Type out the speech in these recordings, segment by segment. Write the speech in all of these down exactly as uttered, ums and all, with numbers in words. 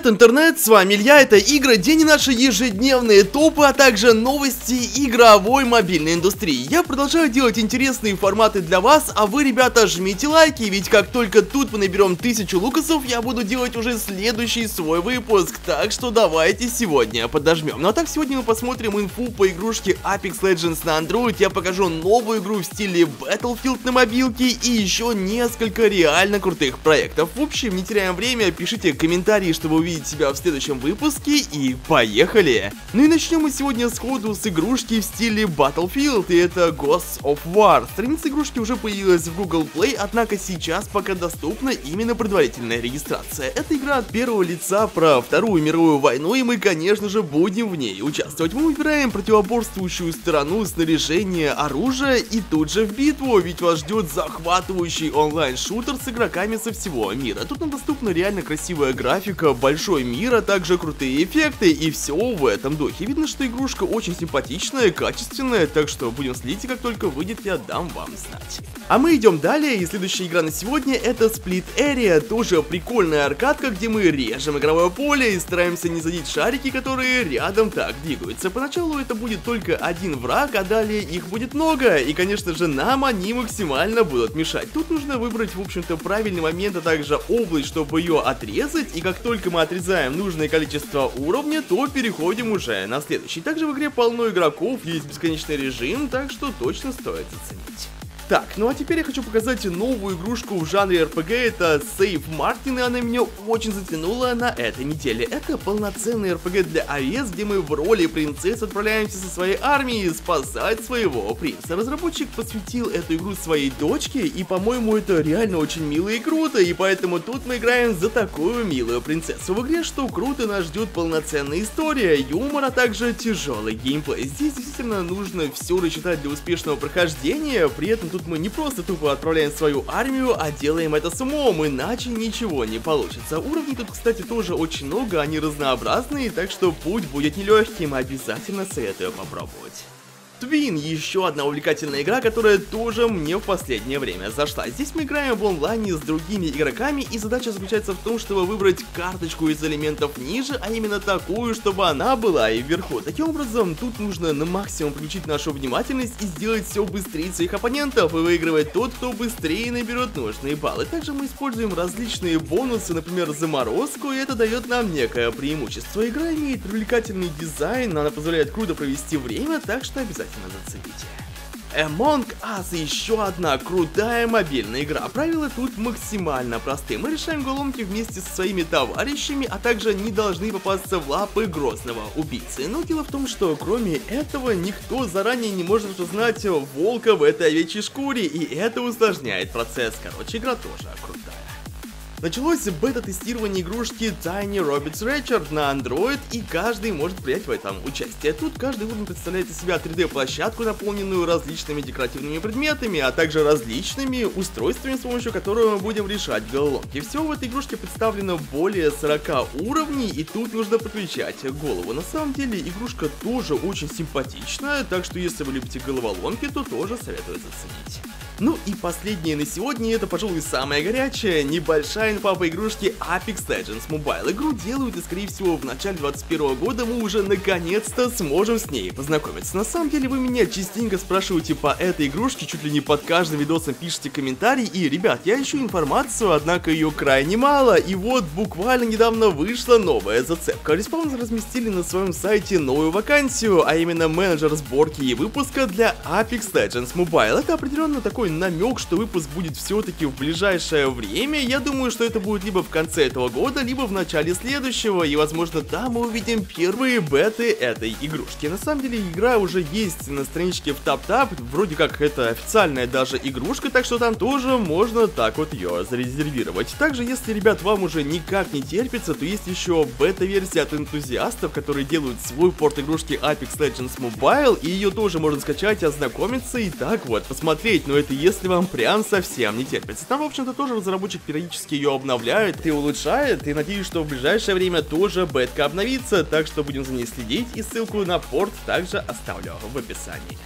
Привет, интернет, с вами Илья, это игры, день и наши ежедневные топы, а также новости игровой мобильной индустрии. Я продолжаю делать интересные форматы для вас, а вы, ребята, жмите лайки, ведь как только тут мы наберем тысячу лукасов, я буду делать уже следующий свой выпуск, так что давайте сегодня подожмем. Ну а так, сегодня мы посмотрим инфу по игрушке Apex Legends на Android, я покажу новую игру в стиле Battlefield на мобилке и еще несколько реально крутых проектов. В общем, не теряем время, пишите комментарии, чтобы увидеть себя в следующем выпуске, и поехали! Ну и начнем мы сегодня сходу с игрушки в стиле Battlefield, и это Ghosts of War. Страница игрушки уже появилась в Google Play, однако сейчас пока доступна именно предварительная регистрация. Это игра от первого лица про Вторую мировую войну, и мы, конечно же, будем в ней участвовать. Мы выбираем противоборствующую сторону, снаряжение, оружие и тут же в битву, ведь вас ждет захватывающий онлайн-шутер с игроками со всего мира. Тут нам доступна реально красивая графика, большой мир, а также крутые эффекты, и все в этом духе. Видно, что игрушка очень симпатичная, качественная, так что будем следить, и как только выйдет, я дам вам знать. А мы идем далее, и следующая игра на сегодня это Split Area, тоже прикольная аркадка, где мы режем игровое поле и стараемся не задеть шарики, которые рядом так двигаются. Поначалу это будет только один враг, а далее их будет много, и, конечно же, нам они максимально будут мешать. Тут нужно выбрать, в общем-то, правильный момент, а также область, чтобы ее отрезать, и как только мы отрезаем нужное количество уровня, то переходим уже на следующий. Также в игре полно игроков, есть бесконечный режим, так что точно стоит заценить. Так, ну а теперь я хочу показать новую игрушку в жанре эр пи джи, это Save Martin, и она меня очень затянула на этой неделе. Это полноценный эр пи джи для iOS, где мы в роли принцесс отправляемся со своей армией спасать своего принца. Разработчик посвятил эту игру своей дочке, и, по-моему, это реально очень мило и круто, и поэтому тут мы играем за такую милую принцессу. В игре, что круто, нас ждет полноценная история, юмор, а также тяжелый геймплей. Здесь действительно нужно все рассчитать для успешного прохождения, при этом тут мы не просто тупо отправляем свою армию, а делаем это с умом, иначе ничего не получится. Уровней тут, кстати, тоже очень много, они разнообразные, так что путь будет нелегким, обязательно советую попробовать. Twin, еще одна увлекательная игра, которая тоже мне в последнее время зашла. Здесь мы играем в онлайне с другими игроками, и задача заключается в том, чтобы выбрать карточку из элементов ниже, а именно такую, чтобы она была и вверху. Таким образом, тут нужно на максимум включить нашу внимательность и сделать все быстрее своих оппонентов, и выигрывает тот, кто быстрее наберет нужные баллы. Также мы используем различные бонусы, например, заморозку, и это дает нам некое преимущество. Игра имеет привлекательный дизайн, она позволяет круто провести время, так что обязательно зацените. Among Us, еще одна крутая мобильная игра. Правила тут максимально простые. Мы решаем головоломки вместе со своими товарищами, а также не должны попасться в лапы грозного убийцы. Но дело в том, что кроме этого никто заранее не может узнать волка в этой овечьей шкуре, и это усложняет процесс. Короче, игра тоже крутая. Началось бета-тестирование игрушки Tiny Robbits Richard на Android, и каждый может принять в этом участие. Тут каждый уровень представляет из себя три дэ-площадку, наполненную различными декоративными предметами, а также различными устройствами, с помощью которых мы будем решать головоломки. Всего в этой игрушке представлено более сорока уровней, и тут нужно подключать голову. На самом деле игрушка тоже очень симпатичная, так что если вы любите головоломки, то тоже советую заценить. Ну и последнее на сегодня, это, пожалуй, самая горячая, небольшая инфа по игрушке Apex Legends Mobile. Игру делают, и, скорее всего, в начале двадцать первого года мы уже наконец-то сможем с ней познакомиться. На самом деле, вы меня частенько спрашиваете по этой игрушке, чуть ли не под каждым видосом пишите комментарий, и, ребят, я ищу информацию, однако ее крайне мало, и вот буквально недавно вышла новая зацепка. Respawn разместили на своем сайте новую вакансию, а именно менеджер сборки и выпуска для Apex Legends Mobile. Это определенно такой намек, что выпуск будет все-таки в ближайшее время. Я думаю, что это будет либо в конце этого года, либо в начале следующего, и возможно там мы увидим первые беты этой игрушки. На самом деле игра уже есть на страничке в TapTap, вроде как это официальная даже игрушка, так что там тоже можно так вот ее зарезервировать. Также, если, ребят, вам уже никак не терпится, то есть еще бета-версия от энтузиастов, которые делают свой порт игрушки Apex Legends Mobile, и ее тоже можно скачать, ознакомиться и так вот посмотреть, но это если вам прям совсем не терпится. Там, в общем-то, тоже разработчик периодически ее обновляет и улучшает, и надеюсь, что в ближайшее время тоже бетка обновится, так что будем за ней следить, и ссылку на порт также оставлю в описании.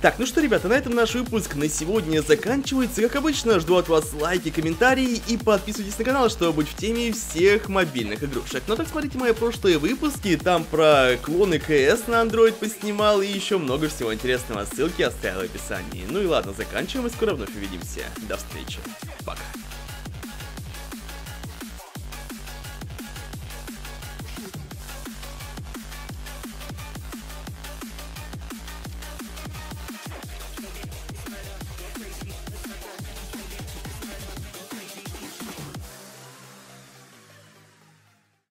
Так, ну что, ребята, на этом наш выпуск на сегодня заканчивается. Как обычно, жду от вас лайки, комментарии и подписывайтесь на канал, чтобы быть в теме всех мобильных игрушек. Ну так смотрите мои прошлые выпуски, там про клоны КС на Android поснимал и еще много всего интересного. Ссылки оставил в описании. Ну и ладно, заканчиваем и скоро вновь увидимся. До встречи. Пока.